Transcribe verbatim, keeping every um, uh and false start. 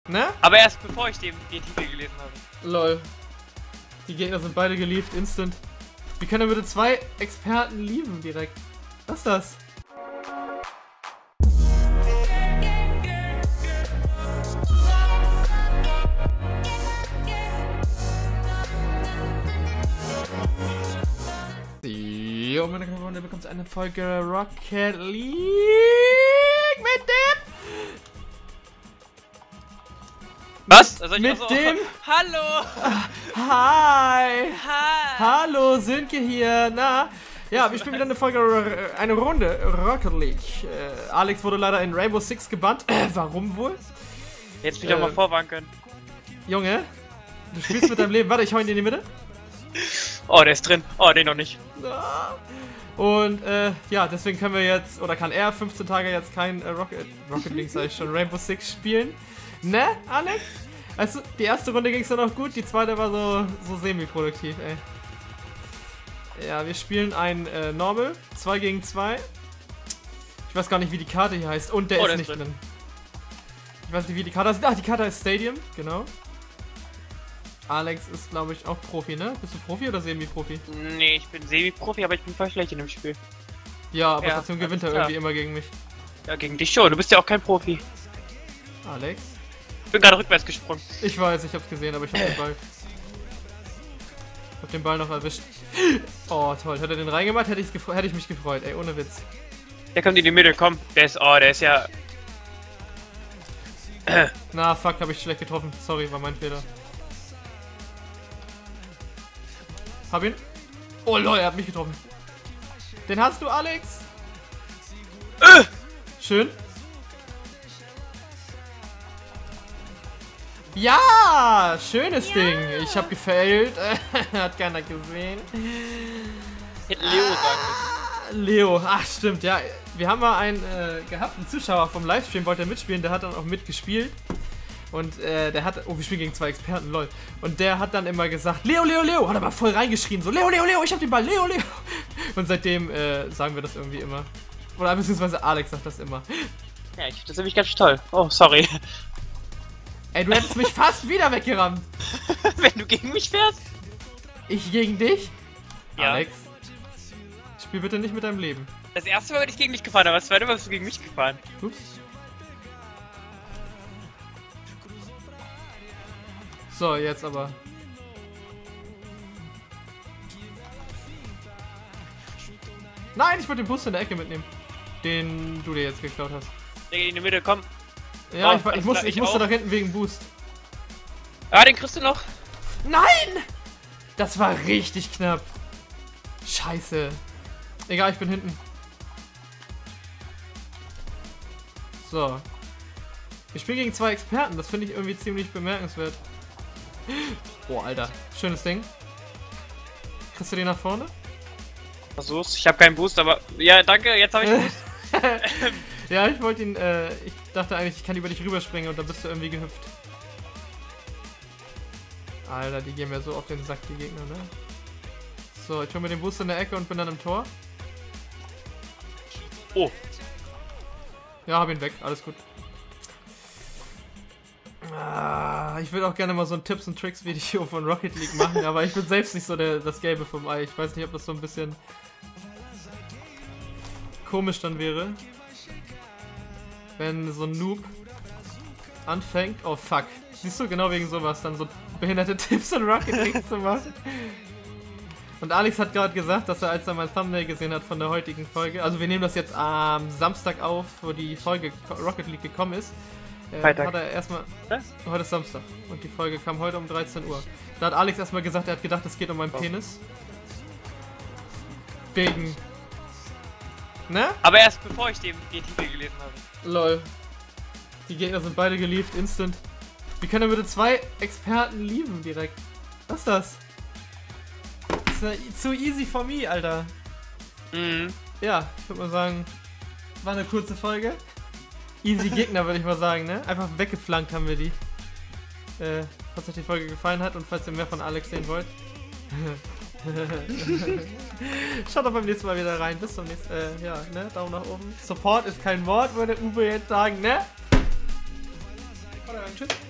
Ne? Aber erst bevor ich den, den Titel gelesen habe. Lol. Die Gegner sind beide gelieft, instant. Wie können wir bitte zwei Experten lieben direkt? Was ist das? Jo, meine Freunde, bekommt eine Folge Rocket League mit dem... Was? Soll ich Mit so? dem... Hallo! Hi! Hi! Hallo, Sönke hier, na? Ja, wir spielen wieder eine Folge, eine Runde Rocket League. Äh, Alex wurde leider in Rainbow Six gebannt. Äh, warum wohl? Jetzt will ich äh, auch mal vorwarnen können. Junge, du spielst mit deinem Leben. Warte, ich hau ihn in die Mitte. Oh, der ist drin. Oh, den noch nicht. Und äh, ja, deswegen können wir jetzt, oder kann er fünfzehn Tage jetzt kein äh, Rocket, Rocket League, sag ich schon, Rainbow Six spielen. Ne, Alex? Also, die erste Runde ging es ja noch gut, die zweite war so, so semi-produktiv, ey. Ja, wir spielen ein äh, Normal, zwei gegen zwei. Ich weiß gar nicht, wie die Karte hier heißt. Und der oh, ist der nicht ist drin. Ich weiß nicht, wie die Karte heißt. Ach, die Karte heißt Stadium, genau. Alex ist, glaube ich, auch Profi, ne? Bist du Profi oder Semi-Profi? Nee, ich bin Semi-Profi, aber ich bin voll schlecht in dem Spiel. Ja, aber ja, trotzdem gewinnt er irgendwie immer gegen mich. Ja, gegen dich schon. Du bist ja auch kein Profi. Alex? Ich bin gerade rückwärts gesprungen. Ich weiß, ich hab's gesehen, aber ich hab den Ball. Ich hab den Ball noch erwischt. Oh, toll. Hätte er den reingemacht, hätte, hätte ich mich gefreut, ey, ohne Witz. Der kommt in die Mitte, komm. Der ist, oh, der ist ja... Na, fuck, hab ich schlecht getroffen. Sorry, war mein Fehler. Hab ihn. Oh, lol, er hat mich getroffen. Den hast du, Alex. Äh. Schön. Ja, schönes ja. Ding. Ich hab gefailt. Hat keiner gesehen. Hätte Leo sagen müssen. Leo, ach stimmt, ja. Wir haben mal einen äh, gehabt, einen Zuschauer vom Livestream, wollte er mitspielen, der hat dann auch mitgespielt. Und äh, der hat, oh, wir spielen gegen zwei Experten, lol. Und der hat dann immer gesagt, Leo, Leo, Leo, hat aber voll reingeschrien, so, Leo, Leo, Leo, ich hab den Ball, Leo, Leo. Und seitdem äh, sagen wir das irgendwie immer. Oder beziehungsweise Alex sagt das immer. Ja, ich, das finde ich ganz toll. Oh, sorry. Ey, du hättest mich fast wieder weggerammt. Wenn du gegen mich fährst? Ich gegen dich? Ja. Alex, spiel bitte nicht mit deinem Leben. Das erste Mal bin ich gegen dich gefahren, aber das zweite Mal bist du gegen mich gefahren. Ups. So, jetzt aber. Nein, ich wollte den Bus in der Ecke mitnehmen. Den du dir jetzt geklaut hast. Der geht in die Mitte, komm. Ja, oh, ich, ich, muss, ich, ich musste nach hinten wegen Boost. Ah, den kriegst du noch. Nein! Das war richtig knapp. Scheiße. Egal, ich bin hinten. So. Ich spiele gegen zwei Experten. Das finde ich irgendwie ziemlich bemerkenswert. Boah, Alter. Schönes Ding. Kriegst du den nach vorne? Versuch's. Ich habe keinen Boost, aber... Ja, danke. Jetzt habe ich Boost. Ja, ich wollte ihn... Äh, ich dachte eigentlich, ich kann über dich rüberspringen und dann bist du irgendwie gehüpft. Alter, die gehen mir so auf den Sack, die Gegner, ne? So, ich hole mir den Boost in der Ecke und bin dann im Tor. Oh. Ja, hab ihn weg. Alles gut. Ah, ich würde auch gerne mal so ein Tipps und Tricks Video von Rocket League machen, aber ich bin selbst nicht so der, das Gelbe vom Ei. Ich weiß nicht, ob das so ein bisschen komisch dann wäre, wenn so ein Noob anfängt. Oh fuck. Siehst du, genau wegen sowas dann so behinderte Tipps in Rocket League zu machen. Und Alex hat gerade gesagt, dass er, als er mein Thumbnail gesehen hat von der heutigen Folge, also wir nehmen das jetzt am Samstag auf, wo die Folge Rocket League gekommen ist, äh, hat er erstmal, Was? heute ist Samstag und die Folge kam heute um dreizehn Uhr. Da hat Alex erstmal gesagt, er hat gedacht, es geht um meinen oh. Penis. Wegen, ne? Aber erst bevor ich den, den Titel gelesen habe. Lol. Die Gegner sind beide gelieft, instant. Wie können wir bitte zwei Experten lieben direkt? Was ist das? Das ist zu easy for me, Alter. Mhm. Ja, ich würde mal sagen, war eine kurze Folge. Easy Gegner, würde ich mal sagen, ne? Einfach weggeflankt haben wir die. Äh, falls euch die Folge gefallen hat und falls ihr mehr von Alex sehen wollt. Schaut doch beim nächsten Mal wieder rein. Bis zum nächsten Mal. Äh, ja, ne? Daumen nach oben. Support ist kein Wort, würde Uwe jetzt sagen, ne? Tschüss.